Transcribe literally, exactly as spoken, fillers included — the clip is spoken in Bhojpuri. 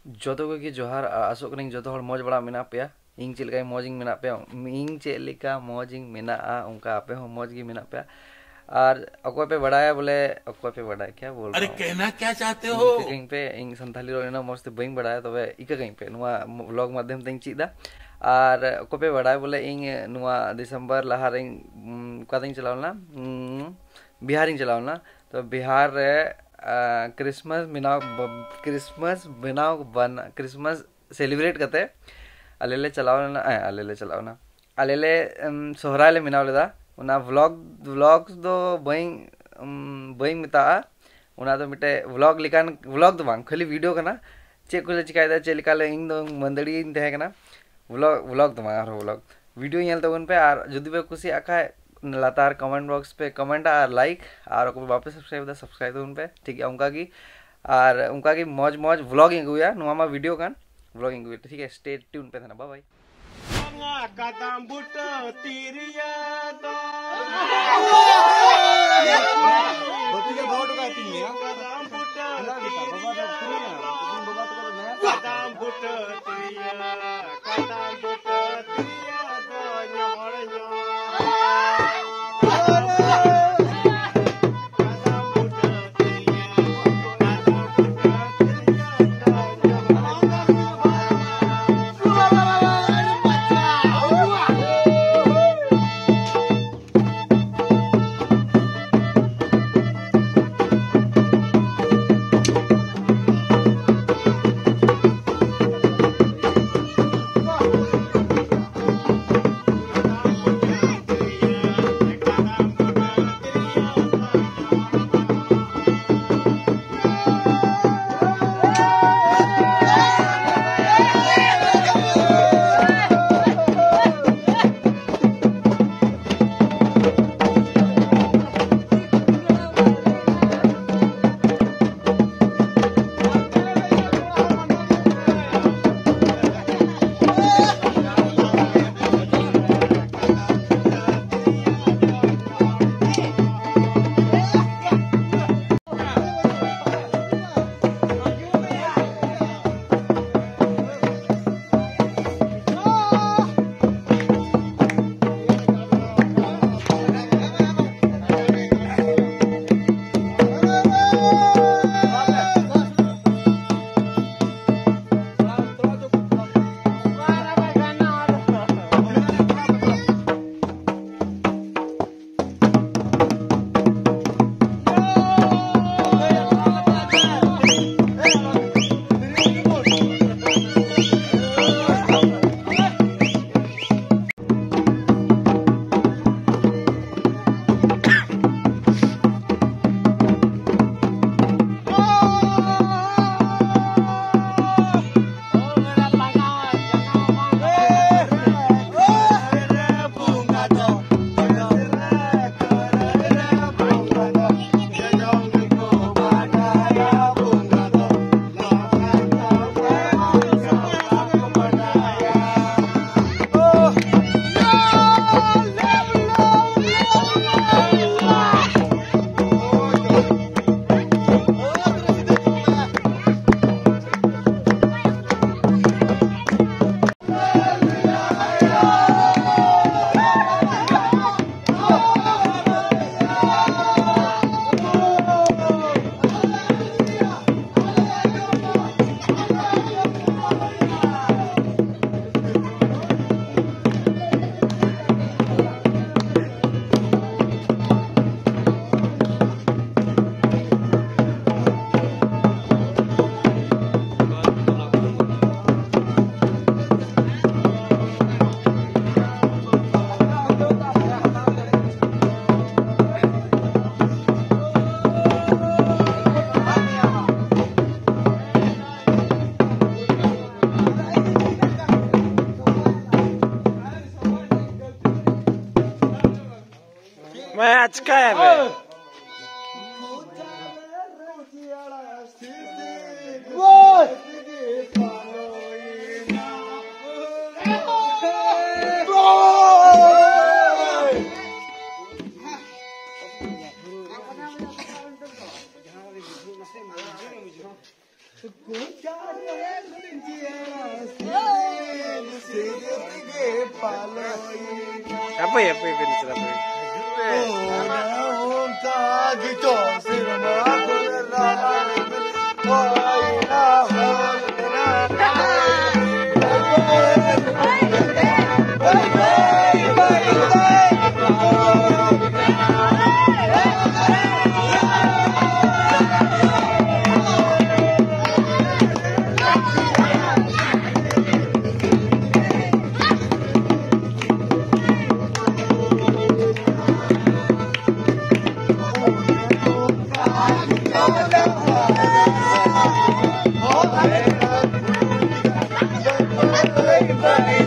जोतो को कि जोहार आसोक करिंग जोतो हर मौज बड़ा मेना पे इंग चेलका मौजिंग मेना पे इंग चेलका मौजिंग मेना उनका आपे हो मौज गी मेना पे और अको पे बड़ाया बोले अको पे बड़ाया क्या बोल अरे कहना क्या चाहते हो कहीं पे इंग संथाली रोना मस्त बing बड़ाया तबे इका कहीं पे नुआ व्लॉग माध्यम तें चीदा और अको पे बड़ाया बोले इंग नुआ दिसंबर लहा रिंग कादिंग चलावना बिहारिंग चलावना तो बिहार रे क्रिसमस मिना क्रिसमस बनाव बना क्रिसमस सेलिब्रेट करते अलेले चलावना अलेले चलावना अलेले सोहराय ले मिनाव लेदा उना व्लॉग व्लॉग्स दो बइंग बइंग मिता उना तो मिटे व्लॉग लिकान व्लॉग दो बांग खाली वीडियो कना चे को चिकायदा चे लिकाले इंग दो मंदड़ी इन तहे कना व्लॉग व्लॉग दो मार व्लॉग वीडियो नेल तबन पे और जदि पे कुसी आका लातार कमेंट बॉक्स पे कमेंट और लाइक और को वापस सब्सक्राइब दा सब्सक्राइब दो उन पे ठीक है उनका की और उनका की मौज मौज व्लॉगिंग हुआ नुआमा वीडियो कान व्लॉगिंग हुआ ठीक है स्टे ट्यून पे था बाय बाय कदम बुट तीरिया दो बतिया बहुत का तीन कदम बुट कदम बुट तीरिया कदम बुट तीरिया दो न्योड़ न्योड़ मैं आज का है बे Good job. Apa ya, apa ya, apa ya? Bye.